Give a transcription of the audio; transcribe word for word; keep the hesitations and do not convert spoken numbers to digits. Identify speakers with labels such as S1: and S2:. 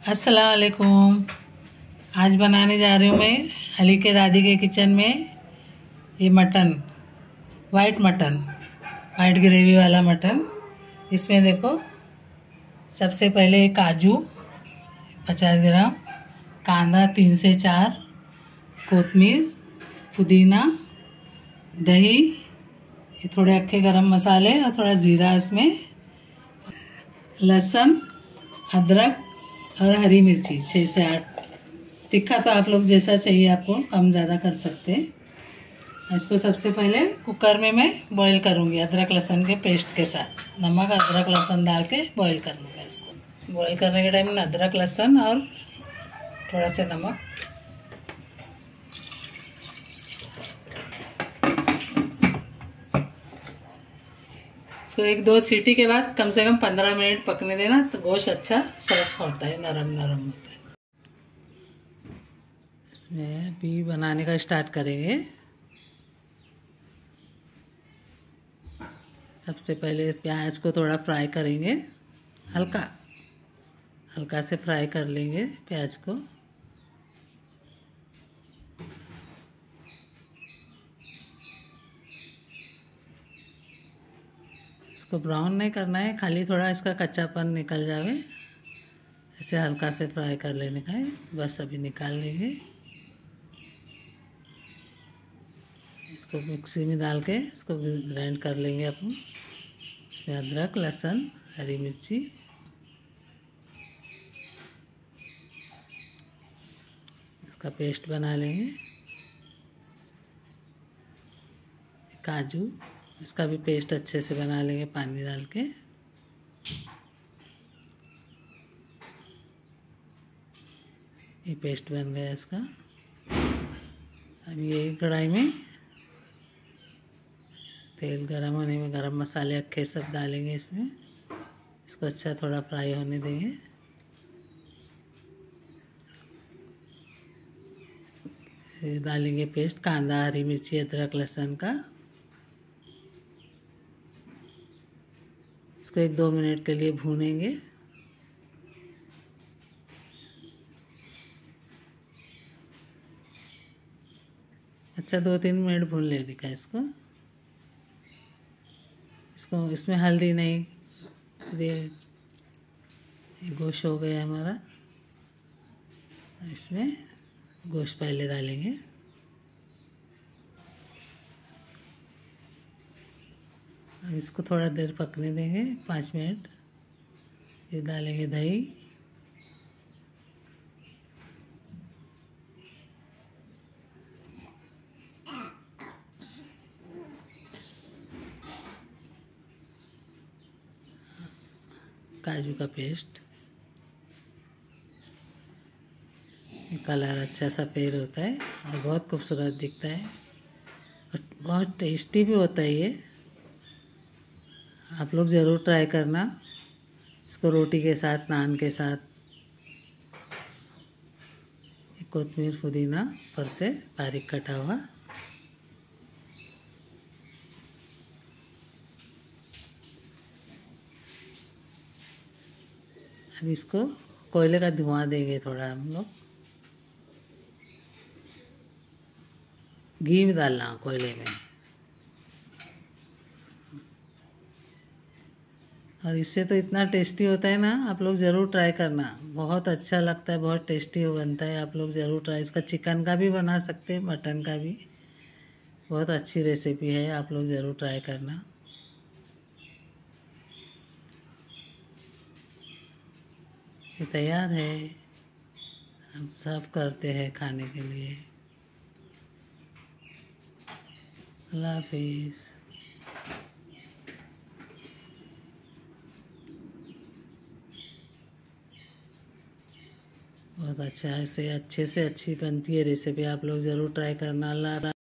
S1: अस्सलाम वालेकुम। आज बनाने जा रही हूँ मैं अली के दादी के किचन में ये mutton, white mutton, white gravy वाला मटन। इसमें देखो, सबसे पहले काजू पचास ग्राम, कांदा तीन से चार, कोतमीर, पुदीना, दही, ये थोड़े अक्खे गरम मसाले और थोड़ा ज़ीरा, इसमें लहसुन, अदरक और हरी मिर्ची छः से आठ। तीखा तो आप लोग जैसा चाहिए, आपको कम ज़्यादा कर सकते हैं। इसको सबसे पहले कुकर में मैं बॉईल करूँगी अदरक लहसुन के पेस्ट के साथ। नमक अदरक लहसुन डाल के बॉईल कर लूँगा इसको। बॉईल करने के टाइम में अदरक लहसुन और थोड़ा सा नमक, इसको एक दो सीटी के बाद कम से कम पंद्रह मिनट पकने देना, तो गोश्त अच्छा सॉफ्ट होता है, नरम नरम होता है। इसमें अभी बनाने का स्टार्ट करेंगे। सबसे पहले प्याज को थोड़ा फ्राई करेंगे, हल्का हल्का से फ्राई कर लेंगे प्याज को। इसको ब्राउन नहीं करना है, खाली थोड़ा इसका कच्चापन निकल जावे, ऐसे हल्का से फ्राई कर लेने का है बस। अभी निकाल लेंगे इसको, मिक्सी में डाल के इसको ग्राइंड कर लेंगे अपन। इसमें अदरक लहसुन हरी मिर्ची, इसका पेस्ट बना लेंगे। काजू, इसका भी पेस्ट अच्छे से बना लेंगे पानी डाल के। ये पेस्ट बन गया इसका। अब ये कढ़ाई में तेल गरम होने में गरम मसाले अक्खे सब डालेंगे इसमें। इसको अच्छा थोड़ा फ्राई होने देंगे। फिर डालेंगे पेस्ट कांदा हरी मिर्ची अदरक लहसुन का। इसको एक दो मिनट के लिए भूनेंगे। अच्छा दो तीन मिनट भून लेने का इसको। इसको इसमें हल्दी नहीं, ये गोश्त हो गया हमारा। इसमें गोश्त पहले डालेंगे। अब इसको थोड़ा देर पकने देंगे, पाँच मिनट। फिर डालेंगे दही, काजू का पेस्ट। कलर अच्छा सफ़ेद होता है और बहुत खूबसूरत दिखता है और बहुत टेस्टी भी होता है ये। आप लोग ज़रूर ट्राई करना इसको, रोटी के साथ, नान के साथ। कोतमीर पुदीना ऊपर से बारीक कटा हुआ। अब इसको कोयले का धुआं देंगे थोड़ा हम लोग। घी में डालना कोयले में, और इससे तो इतना टेस्टी होता है ना, आप लोग ज़रूर ट्राई करना। बहुत अच्छा लगता है, बहुत टेस्टी बनता है। आप लोग ज़रूर ट्राई, इसका चिकन का भी बना सकते हैं, मटन का भी। बहुत अच्छी रेसिपी है, आप लोग ज़रूर ट्राई करना। ये तैयार है, हम सर्व करते हैं खाने के लिए। अल्लाह हाफिज़। बहुत अच्छा, ऐसे अच्छे से अच्छी बनती है रेसिपी, आप लोग ज़रूर ट्राई करना। अल्लाह।